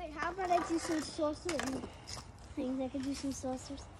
How about I do some saucer things? I could do some saucers.